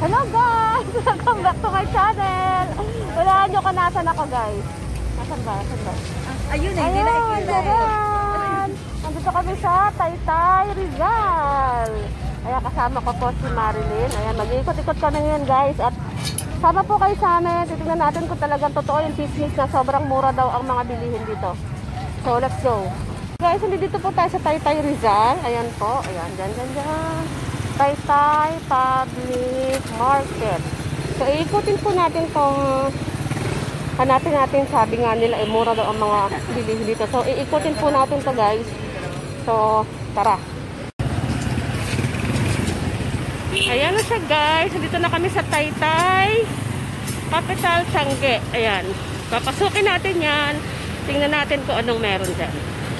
Hello guys! Welcome back to my channel! Walaan nyo kung nasan ako guys. Nasan ba? Ayun eh, hindi nakikita eh. Nandito kami sa Taytay, Rizal. Ayan, kasama ko po si Marilyn. Ayan, mag-iikot-ikot kami ngayon guys. At sama po kayo sa amin. Titignan natin kung talagang totoo yung chismis na sobrang mura daw ang mga bilihin dito. So, let's go. Guys, dito po tayo sa Taytay, Rizal. Ayan po. Ayan, dyan. Taytay Public Market. So, iikutin po natin kung hanapin natin, sabi nga nila, mura daw ang mga bilihin dito. So, iikutin po natin to guys. So, tara. Ayan na siya guys. Dito na kami sa Taytay Capital, Tiangge. Ayan. Papasukin natin yan. Tingnan natin kung anong meron dyan.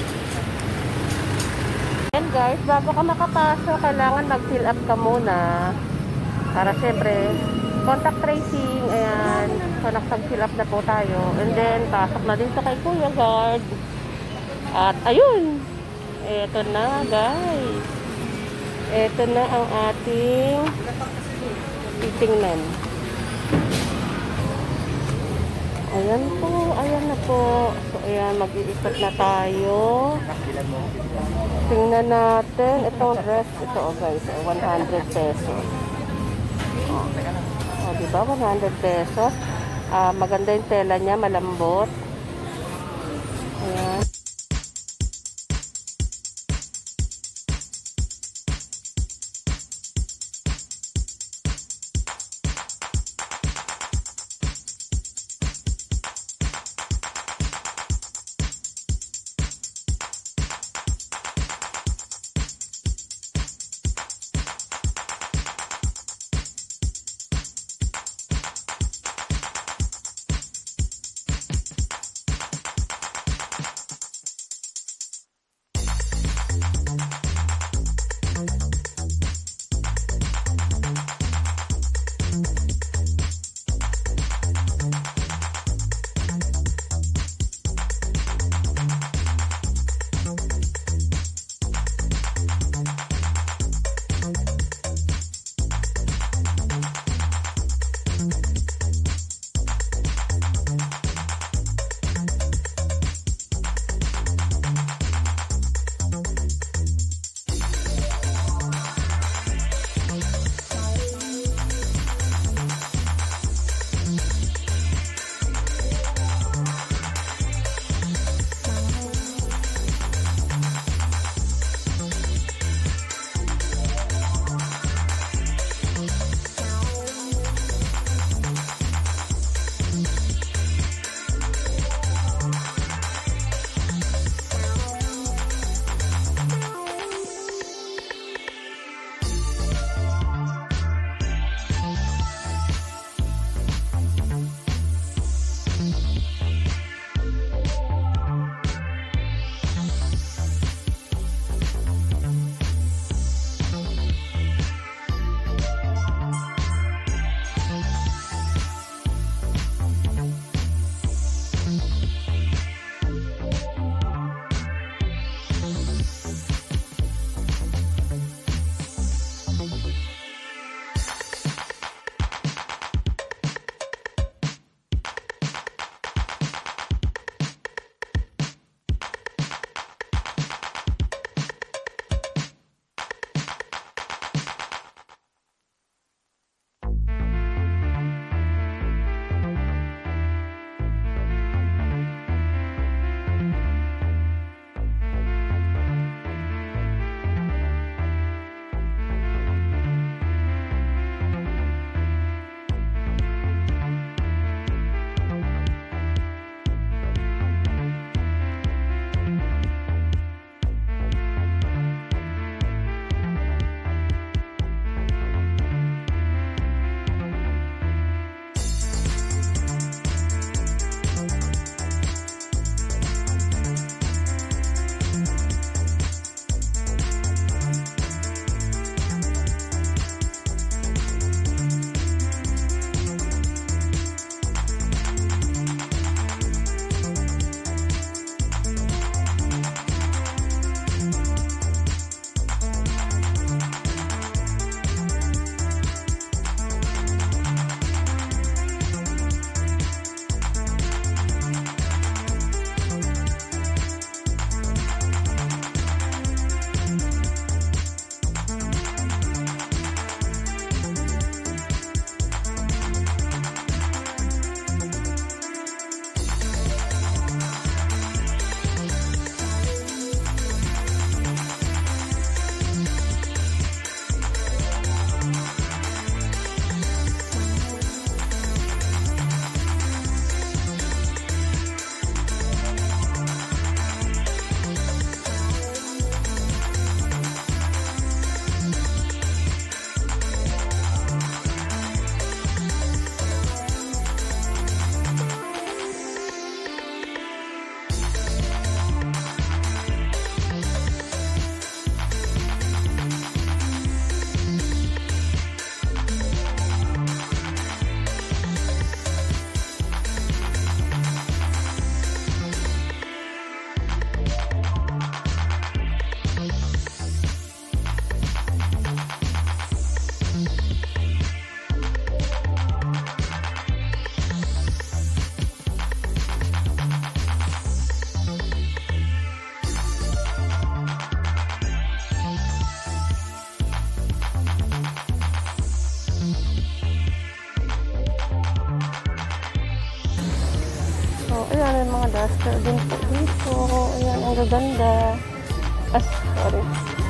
Ayan guys, bago ka makapasok, kailangan mag-fill up ka muna. Para syempre, contact tracing. Ayan. So, nag-fill up na po tayo. And then, pasok na din to kay Kuya Guard. At ayun. Eto na guys. Eto na ang ating titingnan. Ayan po, ayan na po. So, ayan, mag-iikot na tayo. Tingnan natin. Itong dress, ito guys, 100 pesos. Diba? 100 pesos. Maganda yung tela niya, malambot. Ayan. ayan, may mga duster din po dito. Ayan, ang gaganda. Ah, sorry.